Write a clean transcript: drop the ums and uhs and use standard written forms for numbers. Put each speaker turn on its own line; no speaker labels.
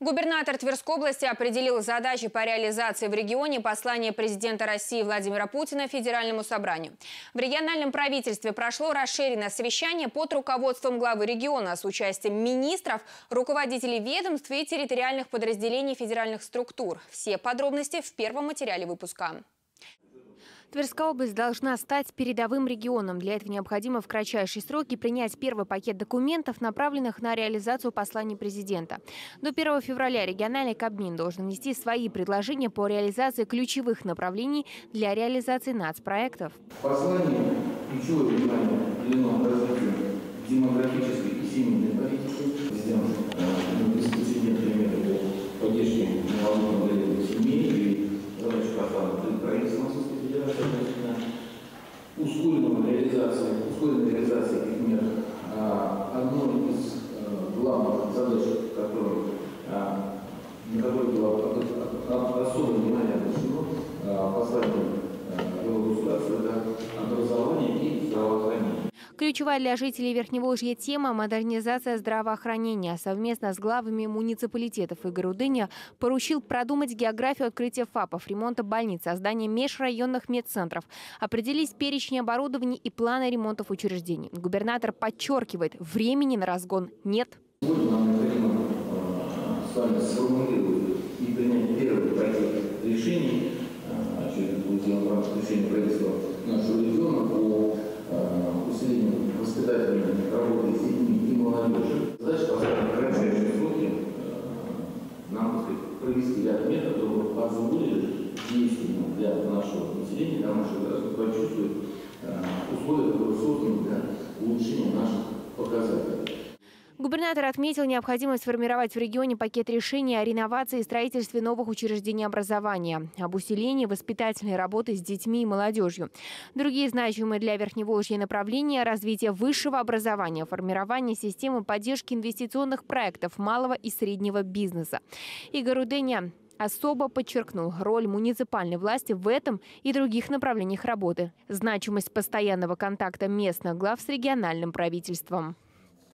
Губернатор Тверской области определил задачи по реализации в регионе послания президента России Владимира Путина Федеральному собранию. В региональном правительстве прошло расширенное совещание под руководством главы региона с участием министров, руководителей ведомств и территориальных подразделений федеральных структур. Все подробности в первом материале выпуска.
Тверская область должна стать передовым регионом. Для этого необходимо в кратчайшие сроки принять первый пакет документов, направленных на реализацию посланий президента. До 1 февраля региональный Кабмин должен внести свои предложения по реализации ключевых направлений для реализации нацпроектов.
В послании ключевое внимание уделено развитию демографической и семейной политики. Президент примеры по поддержке молодых семей и задачи поставлены правительством ускоренной реализации этих мер. Одной из главных задач, на которой было особое внимание обращено посланию главы государства, это образование и здравоохранение.
Ключевая для жителей Верхневолжья тема – модернизация здравоохранения. Совместно с главами муниципалитетов Игорь Рудыня поручил продумать географию открытия ФАПов, ремонта больниц, создания межрайонных медцентров, определить перечень оборудования и планы ремонтов учреждений. Губернатор подчеркивает, времени на разгон нет.
Сегодня нам необходимо с вами сформулировать и принять первый пакет решений, через решение правительства нашего региона по усилению воспитательной работы с детьми и молодежью. Задача поставлена в кратчайшие сроки нам провести ряд мер, которые позволили действенным для нашего населения, для нашего граждан почувствовать условия, которые созданы для улучшения наших показателей.
Губернатор отметил необходимость сформировать в регионе пакет решений о реновации и строительстве новых учреждений образования, об усилении воспитательной работы с детьми и молодежью. Другие значимые для Верхневолжья направления – развитие высшего образования, формирование системы поддержки инвестиционных проектов малого и среднего бизнеса. Игорь Рудыня особо подчеркнул роль муниципальной власти в этом и других направлениях работы, значимость постоянного контакта местных глав с региональным правительством.